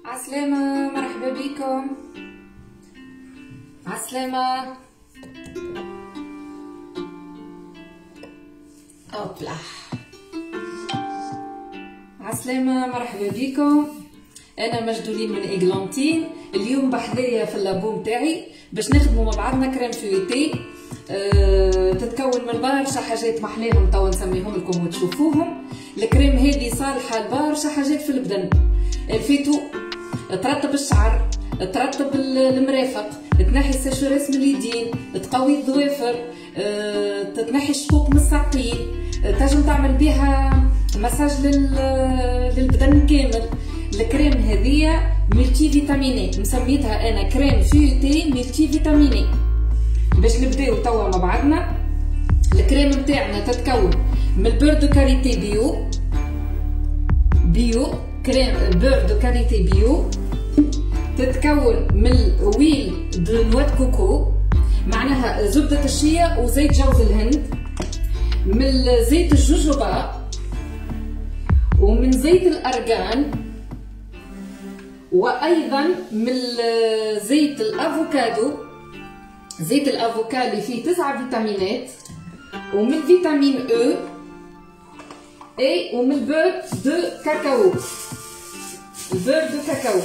عسلامة، مرحبا بكم. عسلامة. اوبلا. عسلامة، مرحبا بكم. انا مجدولين من ايغلانتين. اليوم بحذايا في اللابو متاعي باش نخدموا مع بعضنا كريم فيوتي. تتكون من برشا حاجات محلاهم توا نسميهم لكم وتشوفوهم. الكريم هذه صالحه لبرشا حاجات في البدن. الفيتو ترطب الشعر، ترطب المرافق، تنحي السشوريس من اليدين، تقوي الظوافر، تنحي الشقوق من الساقين، تنجم تعمل بها مساج للبدن كامل. الكريم هذه ملتي فيتاميني، مسميتها انا كريم فيوتي ملتي فيتاميني. باش نبداو توا مع بعضنا. الكريم نتاعنا تتكون من البور دو كاليتي بيو كريم بور دو كاليتي بيو، تتكون من الويل دو نوا دو كوكو، معناها زبدة الشيا وزيت جوز الهند، من زيت الجوجوبا ومن زيت الأرغان، وأيضا من زيت الأفوكادو، زيت الأفوكادو اللي فيه 9 فيتامينات، ومن فيتامين اي ومن بور دو كاكاو. البور دو كاكاو،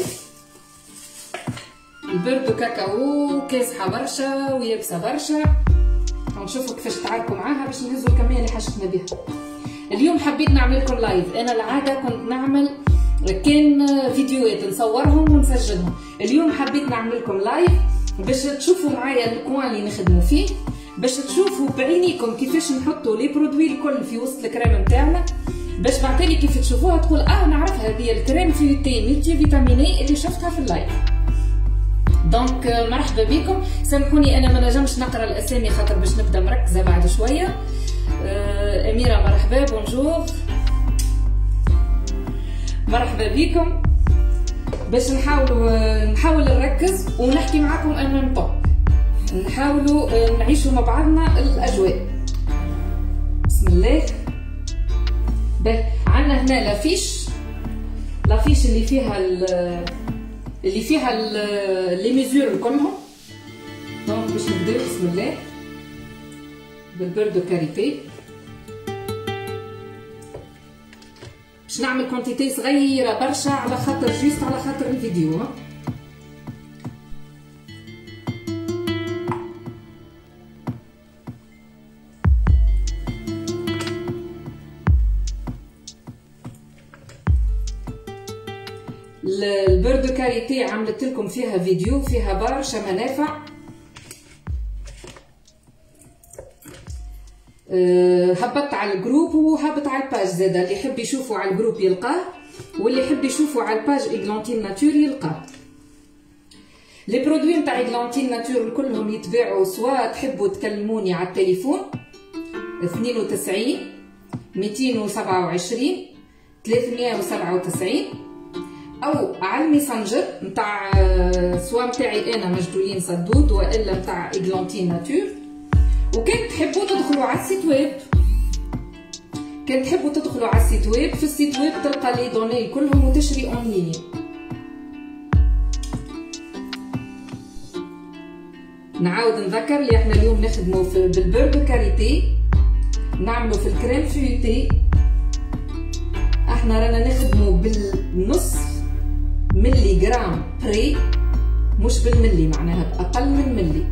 البور دو كاكاو كاسحه برشا ويابسه برشا. نشوفوا كيفاش تعاركوا معاها باش نهزوا الكميه اللي حاجتنا بها. اليوم حبيت نعمل لكم لايف. انا العاده كنت نعمل كان فيديوهات نصورهم ونسجلهم. اليوم حبيت نعمل لكم لايف باش تشوفوا معايا الكوان اللي نخدموا فيه، باش تشوفوا بعينيكم كيفاش نحطوا لي برودوي الكل في وسط الكريم نتاعنا، باش بعتلي كيف تشوفوها تقول نعرف هذه الكريم فيوتي ملتي فيتاميني اللي شفتها في اللايف. دونك مرحبا بكم. سامحوني انا ما نجمش نقرا الاسامي خاطر باش نبدا مركزه بعد شويه. اميره مرحبا، بونجور، مرحبا بكم. باش نحاول نركز ونحكي معكم ان ميم طون، نحاولوا نعيشوا مع بعضنا الاجواء. بسم الله. عندنا هنا لافيش اللي فيها لي ميزور كلهم. دونك باش نبداو بسم الله بالبور دو كاريتي. باش نعمل كونتيتي صغيره برشا على خاطر جوست على خاطر الفيديو. البور دو كاريتي عملت لكم فيها فيديو فيها برشا منافع. هبطت على الجروب وهبط على الباج زاده، اللي يحب يشوفوا على الجروب يلقاه، واللي يحب يشوفوا على الباج ايغلانتين ناتور يلقاه. لي برودوي نتاع ايغلانتين ناتور كلهم يتباعوا، سواء تحبوا تكلموني على التليفون 92 227 397 او على الميسنجر نتاع سواء نتاعي انا مجدولين صدود والا نتاع ايغلانتين ناتور. وكان تحبوا تدخلوا على السيت ويب، في السيت ويب تلقى لي دوني كلهم وتشري اون لين. نعاود نذكر اللي احنا اليوم نخدموا بالبور دو كاريتي، نعملوا في الكريم فيوتي. احنا رانا نخدموا بالنص ملي جرام بري، مش بالملي، معناها باقل من ملي.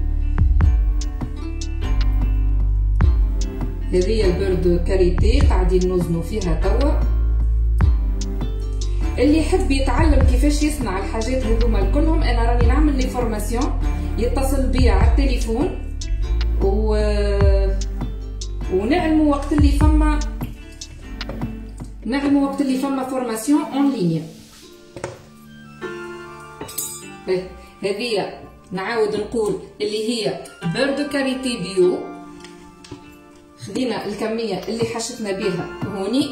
هذه البور دو كاريتي قاعدين نوزنوا فيها توا. اللي يحب يتعلم كيفاش يصنع الحاجات هذوما كلهم، انا راني نعمل لي فورماسيون، يتصل بيا على التليفون ونعلموا وقت اللي فما فورماسيون اون لينيا. هذه نعاود نقول اللي هي بور دو كاريتي بيو. خدينا الكميه اللي حشتنا بها هوني.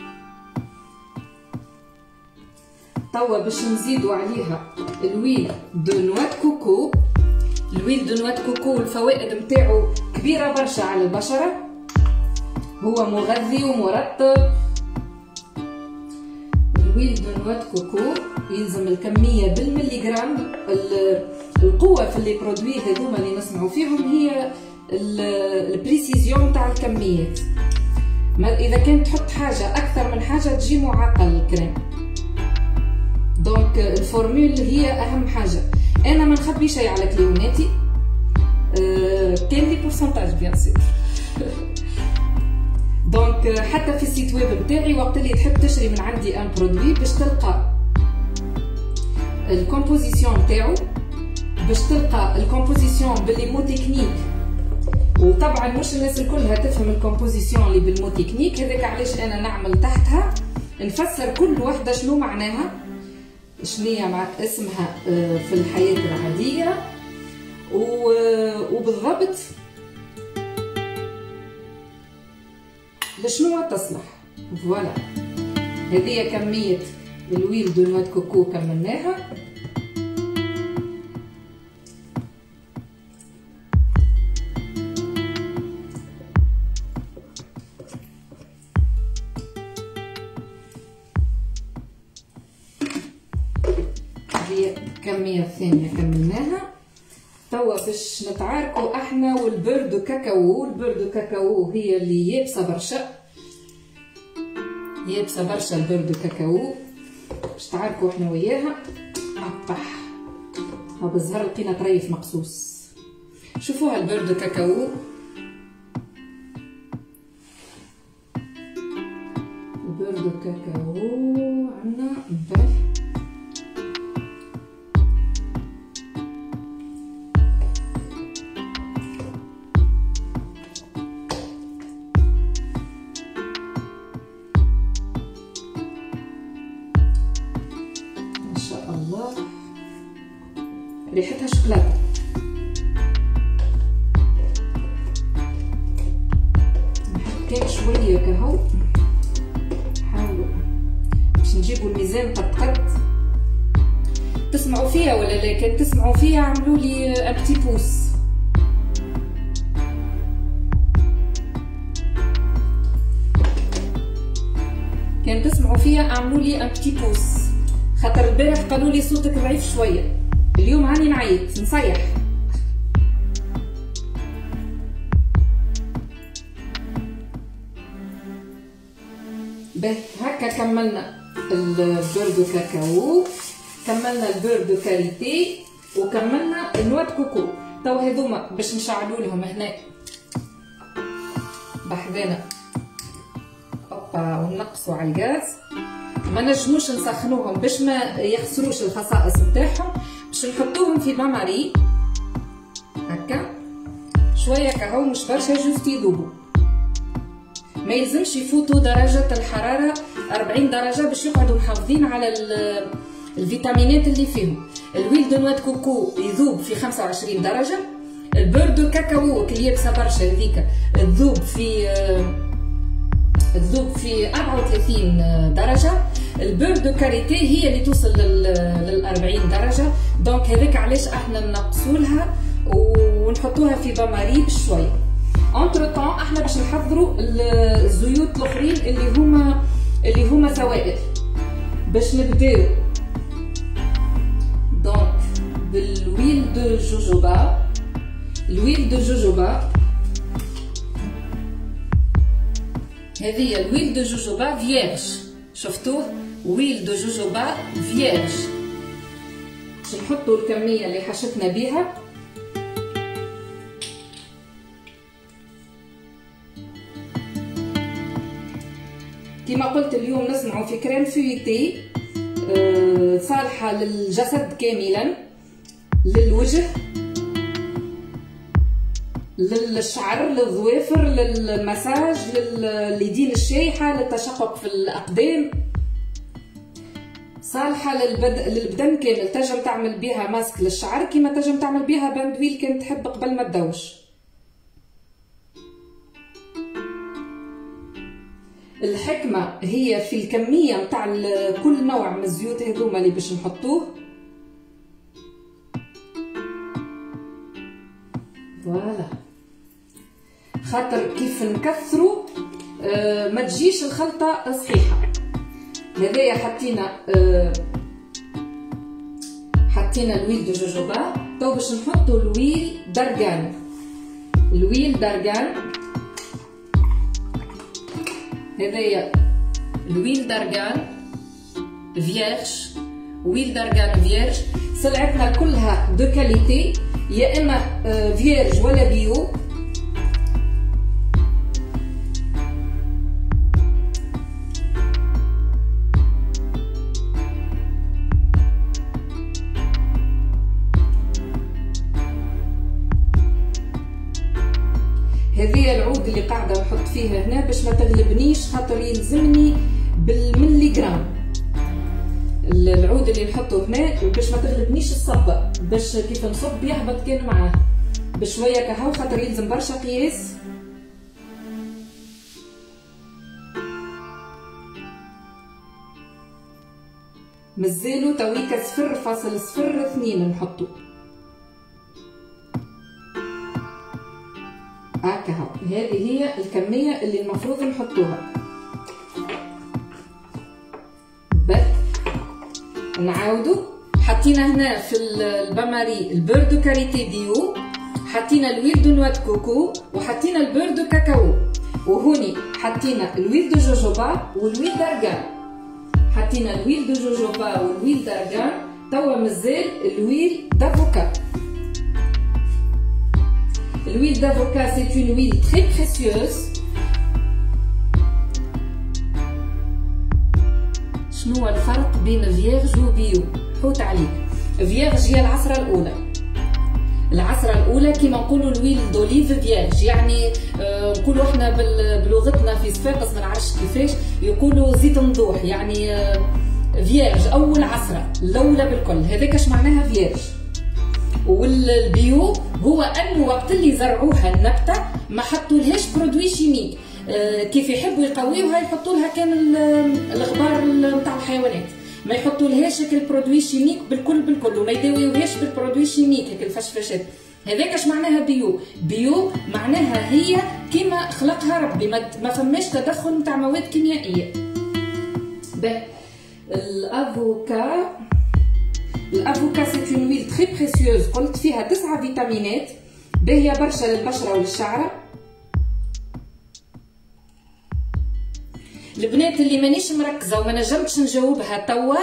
توا باش نزيدوا عليها الويل دو نوا دو كوكو. الويل دو نوا دو كوكو الفوائد نتاعو كبيره برشا على البشره، هو مغذي ومرطب. الويل دو نوا دو كوكو يلزم الكميه بالمليغرام. القوه في لي برودوي هذوما اللي نسمعوا فيهم هي البريسيزيون تاع الكميات. اذا كنت تحط حاجه اكثر من حاجه تجي معقل الكريم. دونك الفورمول هي اهم حاجه. انا ما نخبي شيء على كليوناتي، كاين لي بورسونتاج بيان سور. دونك حتى في السيت ويب نتاعي وقت اللي تحب تشري من عندي ان برودوي باش تلقى الكومبوزيسيون نتاعو، باش تلقى الكومبوزيسيون باللي مو تكنيك. وطبعا مش الناس الكلها تفهم الكومبوزيسيون اللي بالمو تكنيك، هذاك علاش انا نعمل تحتها نفسر كل وحده شنو معناها، شنية مع اسمها في الحياة العادية، وبالضبط لشنو تصلح. فوالا هذه كمية الويل دو نوا دو كوكو كملناها. الكمية الثانية كملناها. توا باش نتعاركوا احنا والبير دو كاكاو. البير دو كاكاو هي اللي يابسه برشا، يابسه برشا البير دو كاكاو، باش نتعاركوا احنا وياها. اطح ها بالزهر لقينا طريف مقصوص. شوفوها البير دو كاكاو، البير دو كاكاو عندنا باهي. ريحتها شوكولاته. نحط شويه كهو، حاولوا باش نجيبوا الميزان قد تسمعوا فيها ولا لا؟ كان تسمعوا فيها عملوا لي ان بتي بوس. كان تسمعوا فيها اعملوا لي ان بتي بوس، خاطر البارح قالوا لي صوتك ضعيف شويه، اليوم راني نعيط نصيح. باهي هكا كملنا البير دو كاكاو، كملنا البير دو كاريتي، وكملنا النوا دو كوكو. تو هذوما باش نشعلوا لهم هنا بحذانا اوبا ونقصوا على الغاز. ما نجموش نسخنوهم باش ما يخسروش الخصائص نتاعهم، باش نحطوهم في باماري هكا شويه كهو، مش برشا، جوست يذوبوا. ما يلزمش يفوتوا درجه الحراره 40 درجه باش يقعدوا محافظين على الفيتامينات اللي فيهم. الويل دو نوا دو كوكو يذوب في 25 درجه، البير دو كاكاو كي يابسه برشا هذيك تذوب في 34 درجه. البير دو كاريتي هي اللي توصل لل 40 درجه. دونك هذاك علاش احنا نقصولها ونحطوها في باماري بشويه. انتر طون احنا باش نحضروا الزيوت الاخرين اللي هما سوائل. باش نبداو دونك بالويل دو جوجوبا. الويل دو جوجوبا هذه الويل دو جوجوبا فيرج، شفتوه؟ ويل دو جوجوبا فيرج. باش نحطوا الكميه اللي حشتنا بها. كما قلت اليوم نصنعوا في كريم فويتي صالحه للجسد كاملا، للوجه، للشعر، للظوافر، للمساج، لليدين الشايحه، للتشقق في الاقدام. صالحه للبدن كامل. تنجم تعمل بها ماسك للشعر كيما تنجم تعمل بها باندويل كان تحب قبل ما تدوش. الحكمه هي في الكميه نتاع كل نوع من الزيوت هذوما اللي باش نحطوه. فوالا خاطر كيف نكثروا ما تجيش الخلطه صحيحه. هذايا حطينا الويل دو جوجوبا. تو باش نحطوا الويل دارغان. الويل دارغان هذايا الويل دارغان فيرج. ويل دارغان فيرج. سلعتنا كلها دو كاليتي، يا اما فيرج ولا بيو. هذه العود اللي قاعده نحط فيها هنا باش ما تغلبنيش، خاطر يلزمني بالملي جرام. العود اللي نحطه هنا باش ما تغلبنيش الصبه، باش كيف نصب يهبط كان معاه بشويه كهو، خاطر يلزم برشا قياس. مازالو تويكا 0.02 نحطو هكا. هذه هي الكميه اللي المفروض نحطوها. نعاودو. حطينا هنا في الباماري البور دو كاريتي بيو، حطينا الويل دو نوا دو كوكو، وحطينا البور دو كاكاو، وهوني حطينا الويل دو جوجوبا والويل دارغان. حطينا الويل دو جوجوبا والويل دارغان. توا مازال الويل دافوكا. L'huile d'avocat, c'est une huile très précieuse. شنو هو الفرق بين فيرج وبيو؟ حوت عليك. فيرج هي العصرة الأولى. العصرة الأولى كيما نقولوا الويل دوليف فيرج، يعني نقولوا احنا بلغتنا في صفاقس ما نعرفش كيفاش يقولوا زيت مضوح، يعني فيرج أول عصرة الأولى بالكل، هذاك اش معناها فيرج. والبيو هو انه وقت اللي زرعوها النبته ما حطولهاش برودوي شيميك، كيف يحبوا يقويوها يحطوا لها كان الغبار نتاع الحيوانات، ما يحطولهاش هيك البرودوي شيميك بالكل وما يداويوهاش بالبرودوي شيميك هيك الفشفشات. هذاك اش معناها بيو. بيو معناها هي كيما خلقها ربي، ما فماش تدخل نتاع مواد كيميائيه. الافوكا. الافوكا سي اون ويل تري بريسيوز، قلت فيها 9 فيتامينات باهيه برشا للبشره وللشعره. البنات اللي مانيش مركزه وما نجمتش نجاوبها توا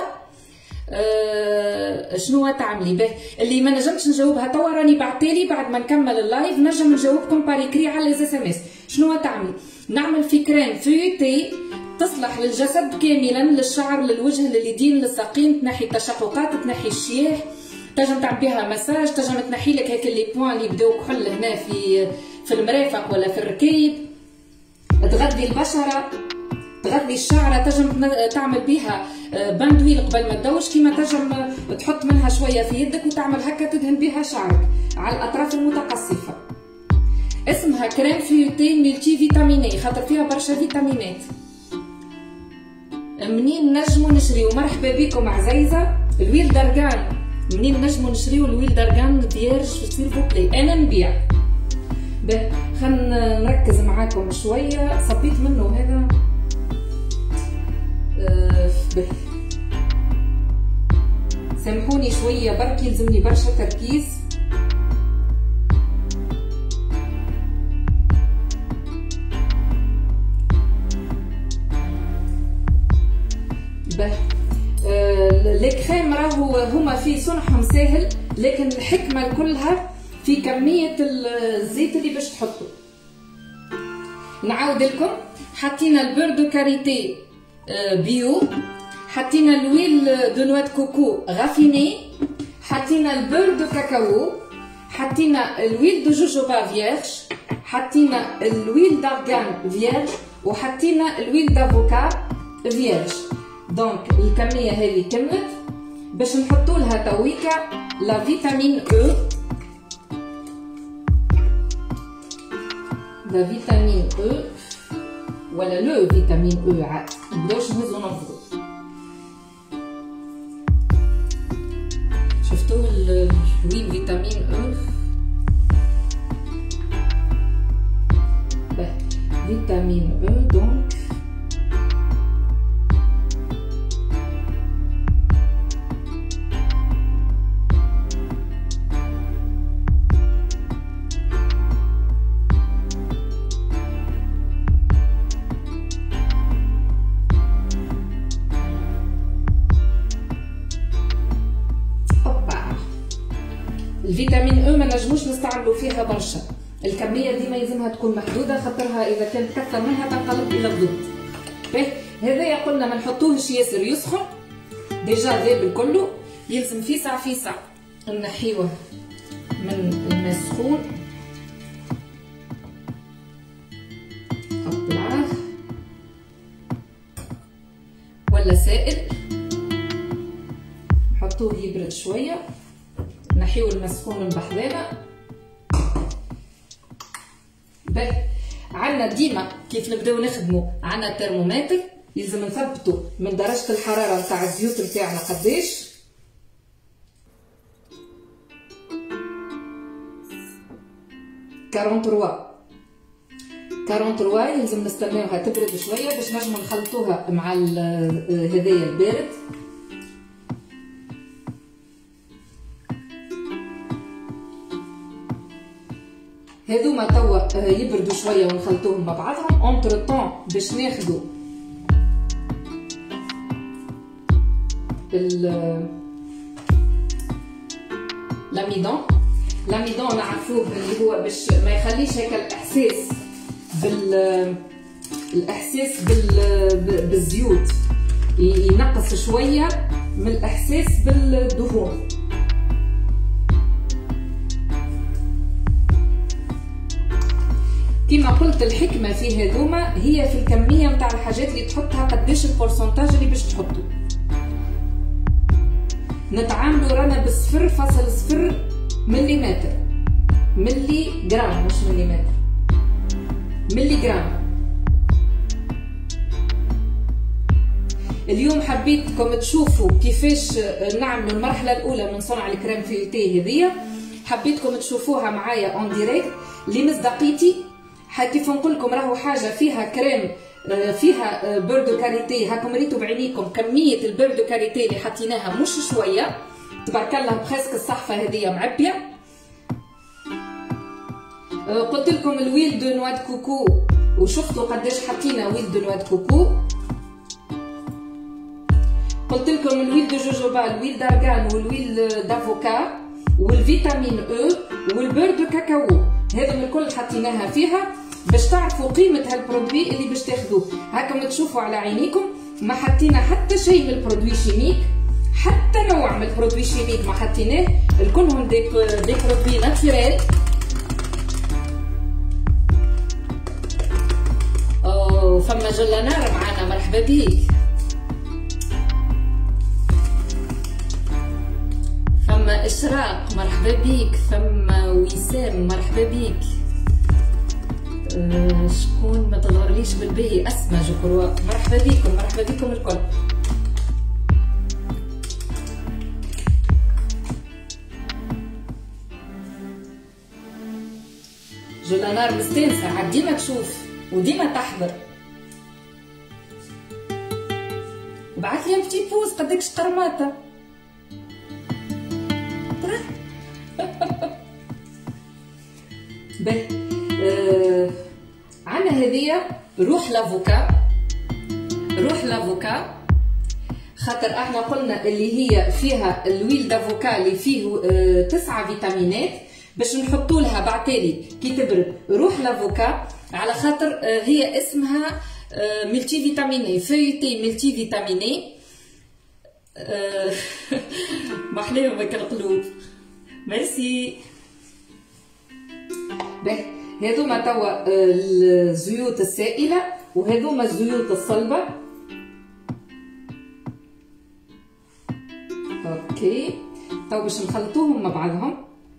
شنو تعملي به، اللي ما نجمتش نجاوبها توا راني بعتالي بعد ما نكمل اللايف نجم نجاوبكم باريكري على لي اس ام اس. شنو تعملي؟ نعمل في كريم فيوتي تصلح للجسد كاملا، للشعر للوجه لليدين للساقين، تنحي التشققات، تنحي الشياح، تنجم تعمل بها مساج، تنجم تنحي لك هيك لي بوان اللي بداو كحل هنا في المرافق ولا في الركيب، تغذي البشره تغذي الشعره، تنجم تعمل بها باندويل قبل ما تدوش، كيما تنجم تحط منها شويه في يدك وتعمل هكا تدهن بها شعرك على الاطراف المتقصفه. اسمها كريم فيوتي ملتي فيتاميني خاطر فيها برشا فيتامينات. منين نجمو نشريو؟ مرحبا بكم عزيزه. الويل دارغان منين نجمو نشريو الويل دارغان فيرج سيل فو بلي؟ انا نبيع. به خلينا نركز معاكم شويه، صبيت منه هذا. به سامحوني شويه برك يلزمني برشا تركيز. لي كريم راهو هما في صنعهم ساهل، لكن الحكمه كلها في كميه الزيت اللي باش تحطوا. نعاود لكم، حطينا البور دو كاريتي بيو، حطينا الويل دو نوا دو كوكو غافيني، حطينا البور دو كاكاو، حطينا الويل دو جوجوبا فيرج، حطينا الويل دارغان فيرج، وحطينا الويل دافوكا فيرج. دونك الكميه هذه كملت. باش نحطوا لها تويكا لا فيتامين او، لا فيتامين او ولا لو فيتامين او، عاد نبداوش نهزو ننفضو. شفتوا الويل فيتامين او؟ فيتامين او. دونك الفيتامين او ما نجموش نستعملوا فيها برشا، الكميه ديما يلزمها تكون محدوده، خاطرها اذا كانت كثر منها تنقلب الى الضد. هذايا قلنا ما نحطوهش ياسر يسخن، ديجا ذاب الكل، يلزم فيسع فيسع نحيوه من الماء السخون. قطعه ولا سائل، نحطوه يبرد شويه، نحيو الماء السخون من بحذانا. عندنا ديما كيف نبداو نخدمو عندنا ترمومتر، يلزم نثبتو من درجه الحراره نتاع الزيوت نتاعنا قداش. 43 يلزم نستناوها تبرد شويه باش نجمو نخلطوها مع هذايا البارد. هذوما توا يبردوا شويه ونخلطوهم مع بعضهم. اونتر طون باش ناخدو لاميدون نعرفوه اللي هو باش ما يخليش هيك الاحساس بالزيوت، ينقص شويه من الاحساس بالدهون. كما قلت الحكمه في هذوما هي في الكميه نتاع الحاجات اللي تحطها، قداش البورسنتاج اللي باش تحطو. نتعاملوا رانا ب0.0 مليمتر، ملي جرام مش مليمتر، ملي جرام. اليوم حبيتكم تشوفوا كيفاش نعمل المرحله الاولى من صنع الكريم فيوتي هذيا، حبيتكم تشوفوها معايا اون ديريكت لمصداقيتي. كيف نقول لكم راهو حاجه فيها كريم، فيها بير دو كاريتي. هاكم ريتوا بعينيكم كميه البير دو كاريتي اللي حطيناها مش شويه، تبارك الله بريسك الصحفه هذيا معبيه. قلت لكم الويل دو نوا دو كوكو، وشفتوا قداش حطينا ويل دو نوا دو كوكو. قلت لكم الويل دو جوجوبا، الويل دارغان، والويل دافوكا، والفيتامين او، والبير دو كاكاو. هذا الكل حطيناها فيها باش تعرفوا قيمه هالبرودوي اللي باش تاخذوه. هاكم تشوفوا على عينيكم ما حطينا حتى شيء من البرودوي شيميك، حتى نوع من البرودوي شيميك ما حطيناه، الكلهم دي برودوي ناتشورال. فما جلانار معانا، مرحبا بيك. فما اشراق مرحبا بيك، فما وسام مرحبا بيك. شكون ما تظهرليش بالباهي، اسماء جكروا مرحبا بيكم، مرحبا بيكم الكل. جولانار مستانسه عاد ديما تشوف وديما تحضر. بعث لي بتي بوز قداكش قرماطه. باهي عندنا هذيا روح لافوكا. روح لافوكا خاطر احنا قلنا اللي هي فيها الويل دافوكا اللي فيه 9 فيتامينات، باش نحطوا لها بعتالي كي تبرد روح لافوكا، على خاطر هي اسمها ملتي فيتاميني، فيوتي ملتي فيتاميني. محلاهم هكا القلوب، ميرسي. باهي هذوما توا الزيوت السائله وهذوما الزيوت الصلبه. اوكي توا باش نخلطوهم مع بعضهم.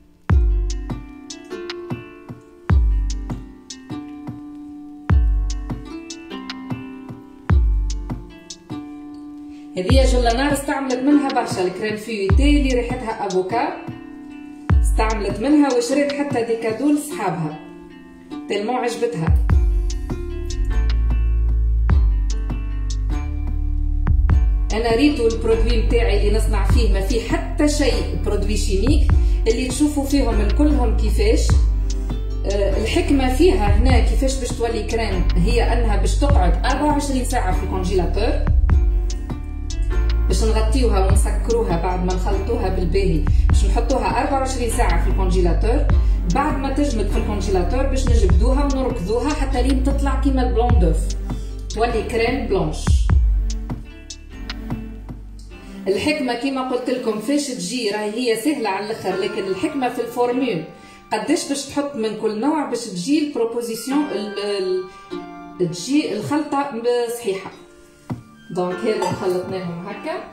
هذه جلانار استعملت منها برشا، الكريم فيوتي اللي ريحتها افوكا استعملت منها وشريت حتى ديكادول صحابها تلمو عجبتها. انا ريتو البرودوي نتاعي اللي نصنع فيه ما فيه حتى شيء برودوي شيميك، اللي تشوفوا فيهم الكلهم كيفاش. الحكمه فيها هنا كيفاش باش تولي كريم هي انها باش تقعد 24 ساعه في الكونجيلاتور. باش نغطيوها ونسكروها بعد ما نخلطوها بالباهي، باش نحطوها 24 ساعه في الكونجيلاتور. بعد ما تجمد في الكونجيلاتور باش نجبدوها ونركضوها حتى لين تطلع كيما البلون دوف، تولي كريم بلونش. الحكمه كيما قلت لكم فاش تجي راهي هي سهله على الاخر، لكن الحكمه في الفورمول قداش باش تحط من كل نوع باش تجي البروبوزيسيون تجي الخلطه صحيحه. دونك هذا خلطناهم هكا.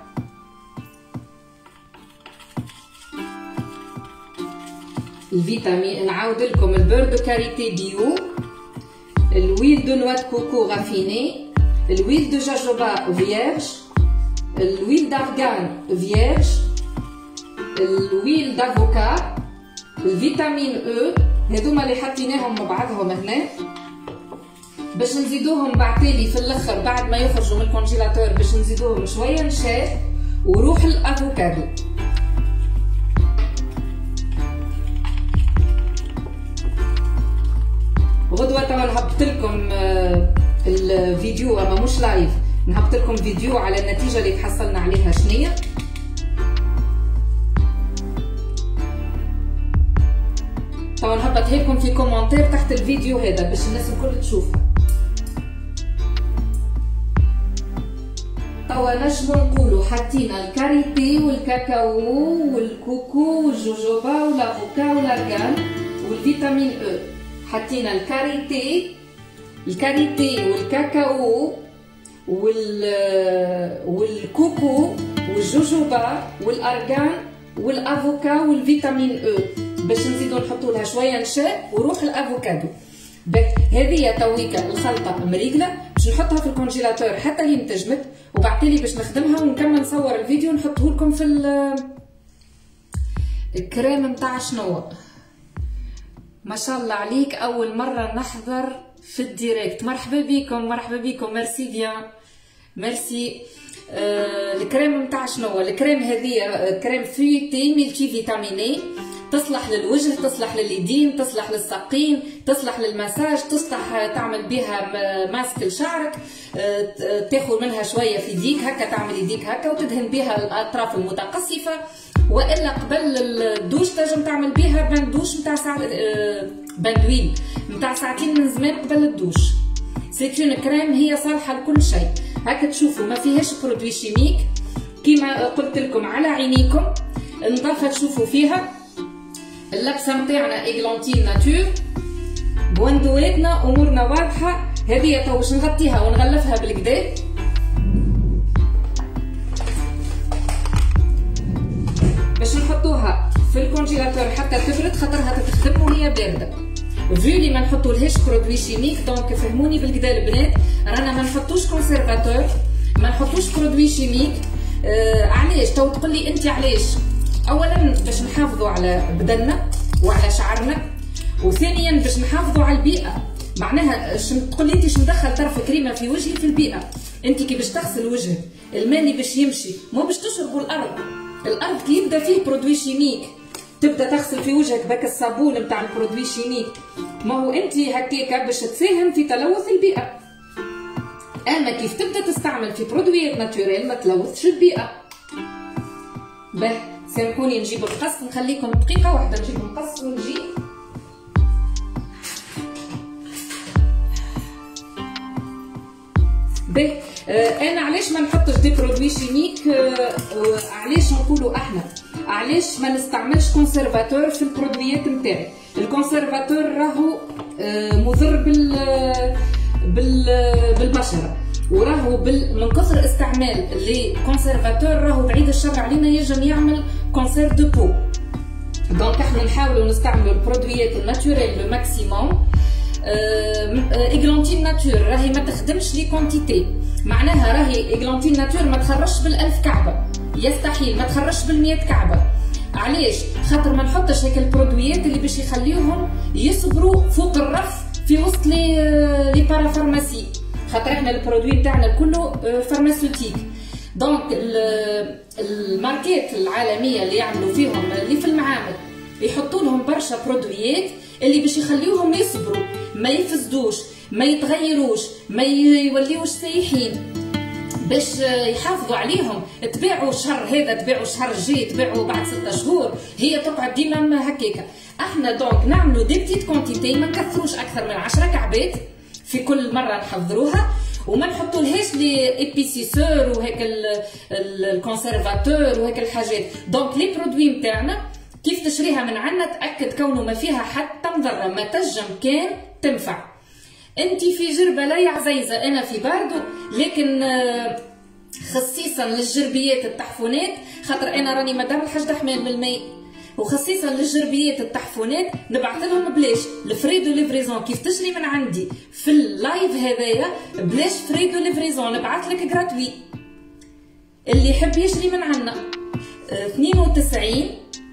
الفيتامين نعاود لكم: البور دو كاريتي بيو، الويل دو نوا دو كوكو رافيني، الويل دو جاجوبا فيرج، الويل دارغان فيرج، الويل دافوكا، الفيتامين او. هذوما اللي حطيناهم مع بعضهم هنا. باش نزيدوهم بعتالي في الاخر بعد ما يخرجوا من الكونجيلاتور باش نزيدوهم شويه نشا وروح الافوكادو. غدوه توا نهبط لكم الفيديو، اما مش لايف، نهبط لكم فيديو على النتيجه اللي تحصلنا عليها شنية. توا نهبطها لكم في كومنتير تحت الفيديو هذا باش الناس الكل تشوفها. توا نجمو نقولو حطينا الكاريتي والكاكاو والكوكو والجوجوبا والافوكا والارغان والفيتامين او. حطينا الكاريتي والكاكاو والكوكو والجوجوبا والارغان والافوكا والفيتامين او. باش نزيدو نحطو لها شويه نشا وروح الافوكادو. هذه تويكا الخلطه مريقله باش نحطها في الكونجيلاتور حتى لين تجمد، وبعتالي باش نخدمها ونكمل نصور الفيديو نحطه لكم في الكريم نتاع شنو. ما شاء الله عليك، اول مره نحضر في الديريكت. مرحبا بكم مرحبا بكم، ميرسي بيان ميرسي. الكريم نتاع شنو؟ الكريم هذه كريم فيوتي ملتي فيتاميني، تصلح للوجه، تصلح لليدين، تصلح للساقين، تصلح للمساج، تصلح تعمل بها ماسك لشعرك، تاخذ منها شويه في يديك هكا، تعمل يديك هكا وتدهن بها الاطراف المتقصفه. والا قبل الدوش تنجم تعمل بها بان دوش نتاع بان دويل نتاع ساعتين من زمان قبل الدوش. سيتون كريم هي صالحه لكل شيء. هكا تشوفوا ما فيهاش برودوي شيميك كيما قلت لكم على عينيكم. نظافه تشوفوا فيها. اللبسه نتاعنا ايغلانتين ناتور، بوندواتنا امورنا واضحه. هذه تو باش نغطيها ونغلفها بالكدا. باش نحطوها في الكونجيلاتور حتى تبرد، خاطرها تتخدم وهي بارده. فيولي ما نحطولهاش برودوي شيميك، دونك فهموني بالكدا البنات، رانا ما نحطوش كونسيرفاتور، ما نحطوش برودوي شيميك. علاش؟ تو تقولي انت علاش؟ اولا باش نحافظوا على بدننا وعلى شعرنا، وثانيا باش نحافظوا على البيئه. معناها تقولي انت شو مدخل طرف كريمه في وجهي في البيئه؟ انت كي باش تغسل وجهك الماء اللي باش يمشي مو باش تشربوا الارض كي يبدا فيه برودوي شيميك تبدا تغسل في وجهك بك الصابون نتاع البرودوي شيميك، ما هو انت هكاكا باش تساهم في تلوث البيئه. اما كيف تبدا تستعمل في برودويات ناتوريل ما تلوثش البيئه. به سامحوني نجيب القص، نخليكم دقيقه واحده نجيب القص ونجي. به انا علاش ما نحطش دي برودوي شيميك؟ علاش نقولوا احنا علاش ما نستعملش كونسيرفاتور في البرودويات نتاعي؟ الكونسيرفاتور راهو مضر بالبشره، وراهو من كثر استعمال لي كونسيرفاتور راهو بعيد الشر علينا ينجم يعمل كونسير دو بو. دونك احنا نحاولوا نستعملوا البرودويات الناتوريل لو ماكسيموم. ايغلانتين ناتور راهي ما تخدمش لي كونتيتي، معناها راهي ايغلانتين ناتور ما تخرجش بال1000 كعبه، يستحيل ما تخرجش بال100 كعبه. علاش؟ خاطر ما نحطش هيك البرودويات اللي باش يخليوهم يصبروا فوق الرف في وسط لي بارافارماسي، خاطر احنا البرودوي نتاعنا كله فارماسيوتيك. دونك الماركات العالميه اللي يعملوا فيهم اللي في المعامل يحطوا لهم برشا برودويات اللي باش يخليوهم ما يفسدوش، ما يتغيروش، ما يوليوش سايحين. باش يحافظوا عليهم. تبيعوا الشهر هذا، تبيعوا الشهر الجاي، تبيعوا بعد 6 شهور، هي تقعد ديما هكاكا. احنا دونك نعملوا دي بتيت كونتيتي، ما نكثروش اكثر من 10 كعبات في كل مره نحضروها، وما نحطولهاش لي ايبيسيسور وهيك الكونسيرفاتور وهيك الحاجات. دونك لي برودوي نتاعنا كيف تشريها من عنا تاكد كونه ما فيها حتى مضره، ما تنجم كان تنفع. انت في جربه لا يا عزيزه، انا في باردو، لكن خصيصا للجربيات التحفونات، خاطر انا راني مدام الحاج حمال من الماء، وخصيصا للجربيات التحفونات نبعث لهم بلاش الفري دو ليفريزون. كيف تشري من عندي في اللايف هذايا بلاش فري دو ليفريزون، نبعث لك غراتوي. اللي يحب يشري من عنا 92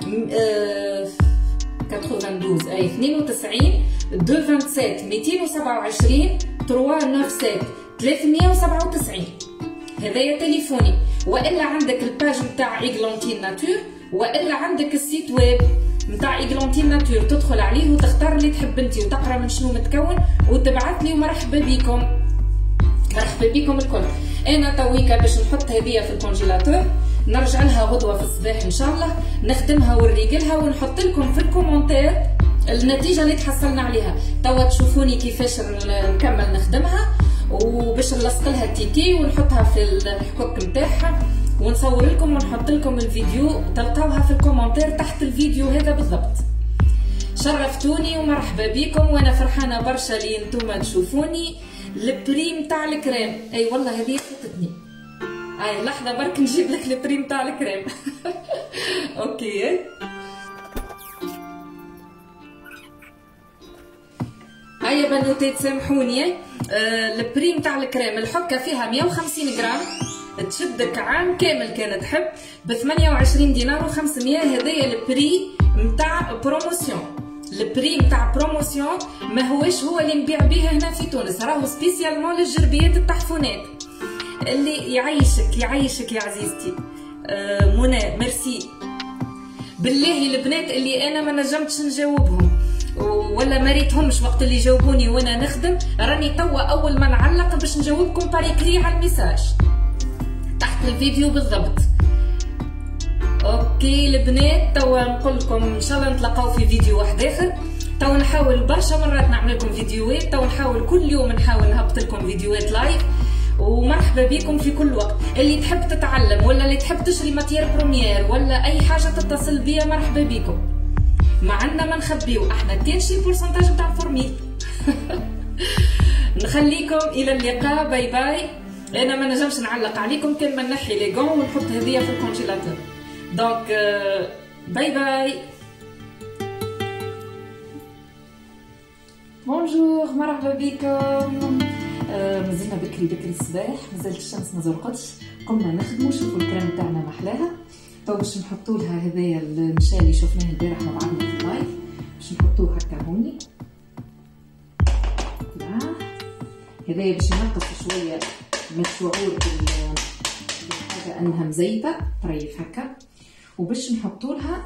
92 اي 92 227 227 397 397 هذايا تليفوني، والا عندك الباج نتاع ايغلونتين ناتور، والا عندك السيت ويب نتاع ايغلونتين ناتور، تدخل عليه وتختار اللي تحب انت وتقرا من شنو متكون وتبعث لي. ومرحبا بكم، مرحبا بكم الكل. انا تويكا باش نحط هذيا في الكونجيلاتور، نرجع لها غدوه في الصباح ان شاء الله، نخدمها ونريقلها ونحط لكم في الكومنتير النتيجه اللي تحصلنا عليها. توا تشوفوني كيفاش نكمل نخدمها، وباش نلصق لها تيكي ونحطها في الحكوك نتاعها ونصور لكم ونحط لكم الفيديو، تلقاوها في الكومنتير تحت الفيديو هذا بالضبط. شرفتوني ومرحبا بكم، وانا فرحانه برشا لي نتوما تشوفوني. البري نتاع الكريم، اي والله هذه فاتتني، اي لحظه برك نجيب لك البري نتاع الكريم. اوكي هيا بنوتات سامحوني. البري نتاع الكريم الحكه فيها 150 غرام، تشدك عام كامل كان تحب، ب 28 دينار و500. هذايا البري نتاع بروموسيون، البري نتاع بروموسيون ما هوش هو اللي نبيع به هنا في تونس، راهو سبيسيالمون للجربيات التحفونات. اللي يعيشك يا عزيزتي منى، ميرسي. بالله البنات اللي انا ما نجمتش نجاوبهم ولا ما ريتهمش وقت اللي جاوبوني وانا نخدم، راني توا اول ما نعلق باش نجاوبكم باريكري على الميساج تحت الفيديو بالضبط. اوكي البنات، توا نقول لكم ان شاء الله نتلاقاو في فيديو واحد اخر. توا نحاول برشا مرات نعمل لكم فيديوهات، توا نحاول كل يوم نهبط لكم فيديوهات لايف، ومرحبا بكم في كل وقت. اللي تحب تتعلم ولا اللي تحب تشري ماتيير بروميير ولا اي حاجه تتصل بيا، مرحبا بكم. ما عندنا ما نخبيو، احنا كان شي بورسنتاج نتاع فورميل. نخليكم الى اللقاء، باي باي. انا ما نجمش نعلق عليكم كان ما نحي لي غون ونحط هذيا في الكونجيلاتور. دونك باي باي. بونجور، مرحبا بكم. مازلنا بكري الصباح، مازالت الشمس ما زرقتش، قمنا نخدموا. شوفوا الكريم تاعنا محلاها. تو باش نحطوا لها هذايا المشا اللي شفناه البارح مع بعضنا في اللايف، باش نحطوه هكا هوني. هذايا باش ينقص شويه من الشعور بالحاجه انها مزيته طريف هكا. وباش نحطوا لها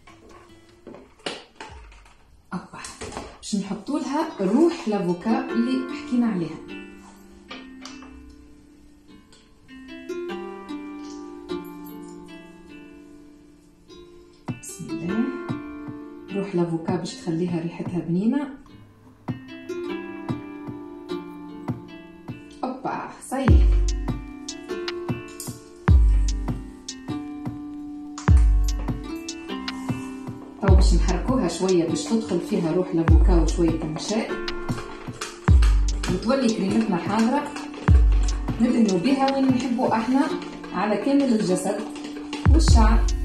باش نحطوا لها روح لافوكا اللي حكينا عليها. بسم الله. روح لافوكا باش تخليها ريحتها بنينه. صاي. تو باش نحركوها شويه باش تدخل فيها روح لافوكا وشويه المشاء، وتولي كريمتنا حاضره ندهنوا بها وين نحبوا احنا على كامل الجسد والشعر.